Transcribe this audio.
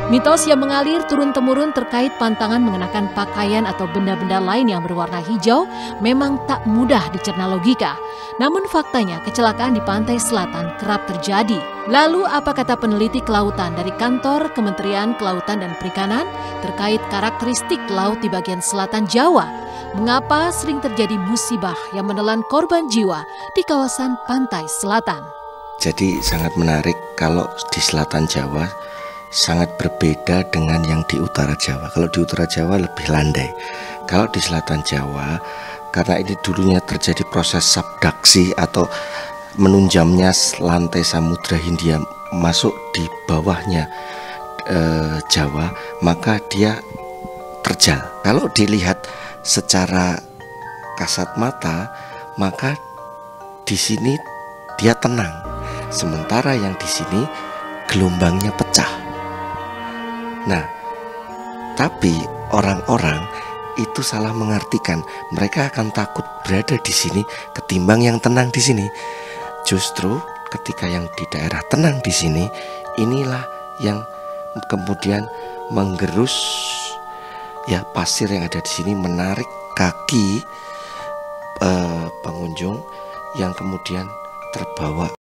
Mitos yang mengalir turun-temurun terkait pantangan mengenakan pakaian atau benda-benda lain yang berwarna hijau memang tak mudah dicerna logika. Namun faktanya kecelakaan di pantai selatan kerap terjadi. Lalu apa kata peneliti kelautan dari kantor Kementerian Kelautan dan Perikanan terkait karakteristik laut di bagian selatan Jawa? Mengapa sering terjadi musibah yang menelan korban jiwa di kawasan pantai selatan? Jadi sangat menarik kalau di selatan Jawa sangat berbeda dengan yang di utara Jawa. Kalau di utara Jawa lebih landai. Kalau di selatan Jawa, karena ini dulunya terjadi proses subduksi atau menunjamnya lantai Samudra Hindia masuk di bawahnya Jawa, maka dia terjal. Kalau dilihat secara kasat mata, maka di sini dia tenang. Sementara yang di sini gelombangnya pecah. Nah, tapi orang-orang itu salah mengartikan. Mereka akan takut berada di sini ketimbang yang tenang di sini. Justru ketika yang di daerah tenang di sini, inilah yang kemudian menggerus ya pasir yang ada di sini, menarik kaki pengunjung yang kemudian terbawa